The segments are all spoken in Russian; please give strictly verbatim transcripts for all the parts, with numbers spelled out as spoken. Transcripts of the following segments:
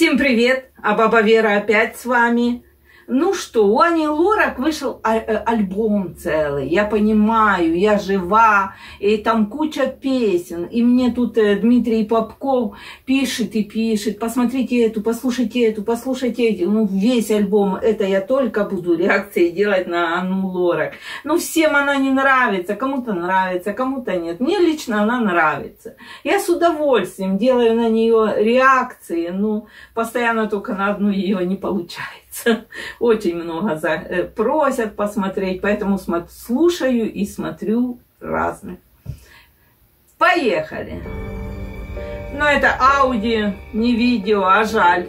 Всем привет! А баба Вера опять с вами. Ну что, у Ани Лорак вышел альбом целый. Я понимаю, я жива, и там куча песен. И мне тут Дмитрий Попков пишет и пишет. Посмотрите эту, послушайте эту, послушайте эту. Ну, весь альбом. Это я только буду реакции делать на Анну Лорак. Ну, всем она не нравится. Кому-то нравится, кому-то нет. Мне лично она нравится. Я с удовольствием делаю на нее реакции. Ну, постоянно только на одну ее не получается. Очень много за... просят посмотреть, поэтому слушаю и смотрю разных. Поехали! Но это аудио, не видео, а жаль.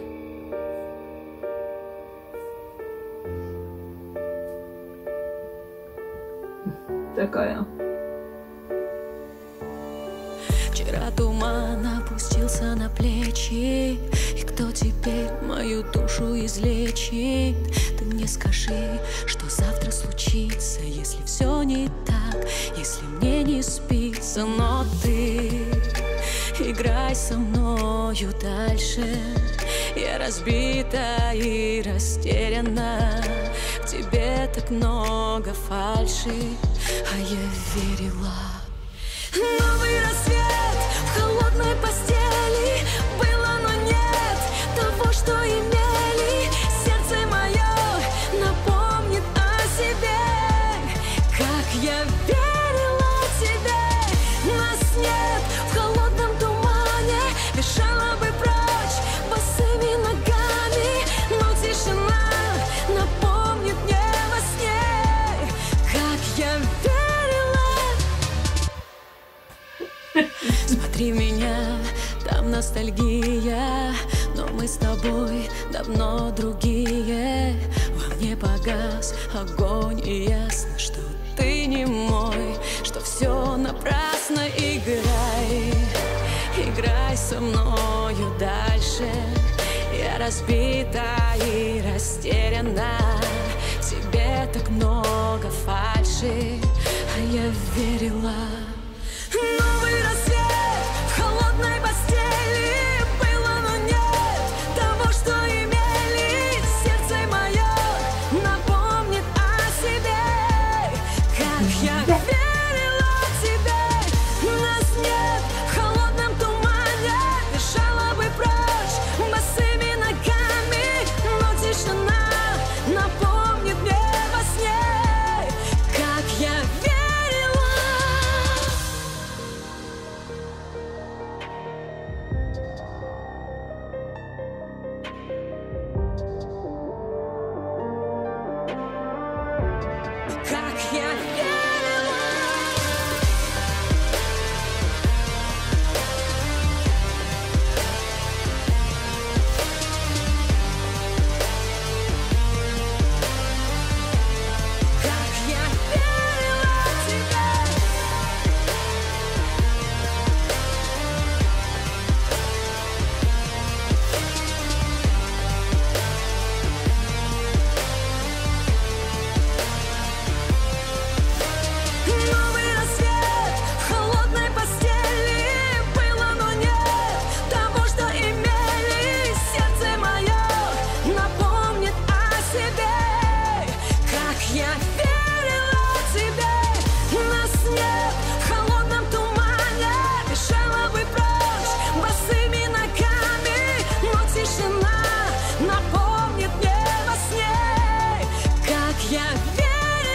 Такая. Вчера туман опустился на плечи, и кто теперь мою душу излечит? Ты мне скажи, что завтра случится, если все не так, если мне не спится. Но ты играй со мною дальше. Я разбита и растеряна, в тебе так много фальши, а я верила. Новый рассвет в холодной постели. Было, но нет того, что имели. Сердце мое напомнит о себе, как я верила тебе. Нас нет в холодном тумане, бежала бы прочь босыми ногами, но тишина напомнит мне во сне, как я верила. Смотри меня, там ностальгия, но мы с тобой давно другие. Во мне погас огонь, и ясно, что ты не мой, что все напрасно. Играй, играй со мною дальше. Я разбита и растеряна, в тебе так много фальши, а я верила. Новый рассвет в холодной постели. Было, но нет того, что имели. Сердце мое напомнит о себе, как я верила тебе. Нас нет в холодном тумане, бежала бы прочь босыми ногами, но тишина напомнит мне во сне, как я верила. Как я верила. Как я верила тебе. Новый рассвет в холодной постели. Было, но нет того, что имели. Сердце мое напомнит о себе, как я верила тебе. Нас нет в холодном тумане, бежала бы прочь босыми ногами, но тишина напомнит мне во сне, как я верила.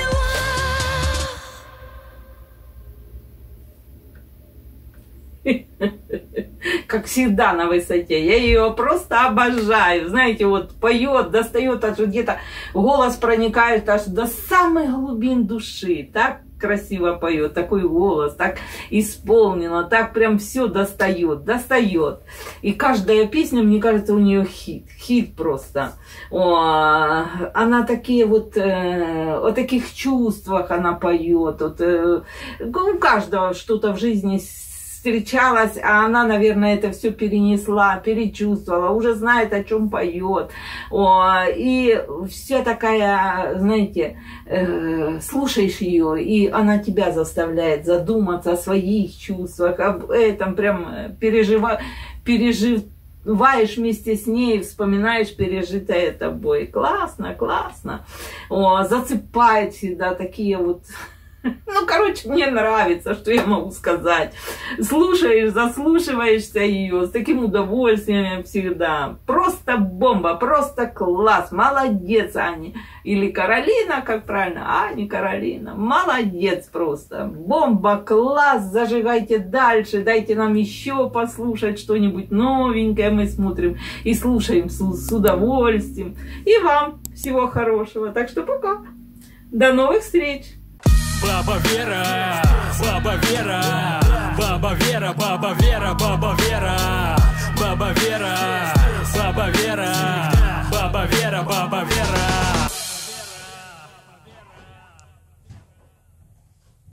Как всегда на высоте. Я ее просто обожаю. Знаете, вот поет, достает аж где-то, голос проникает аж до самых глубин души. Так красиво поет, такой голос, так исполнено, так прям все достает, достает. И каждая песня, мне кажется, у нее хит, хит просто. О, она такие вот, э, о таких чувствах она поет. Вот, э, у каждого что-то в жизни встречалась, а она, наверное, это все перенесла, перечувствовала, уже знает, о чем поет. О, и вся такая, знаете, э, слушаешь ее, и она тебя заставляет задуматься о своих чувствах, об этом, прям пережива, пережив упиваешь вместе с ней, вспоминаешь пережитое тобой. Классно, классно. О, зацепает всегда такие вот... Ну, короче, мне нравится, что я могу сказать. Слушаешь, заслушиваешься ее с таким удовольствием всегда. Просто бомба, просто класс. Молодец, Аня. Или Каролина, как правильно? А, не Каролина. Молодец просто. Бомба, класс. Зажигайте дальше. Дайте нам еще послушать что-нибудь новенькое. Мы смотрим и слушаем с, с удовольствием. И вам всего хорошего. Так что пока. До новых встреч. Баба Вера, Баба Вера, Баба Вера, Баба Вера, Баба Вера, Баба Вера, Баба Вера, Баба Вера, Баба Вера.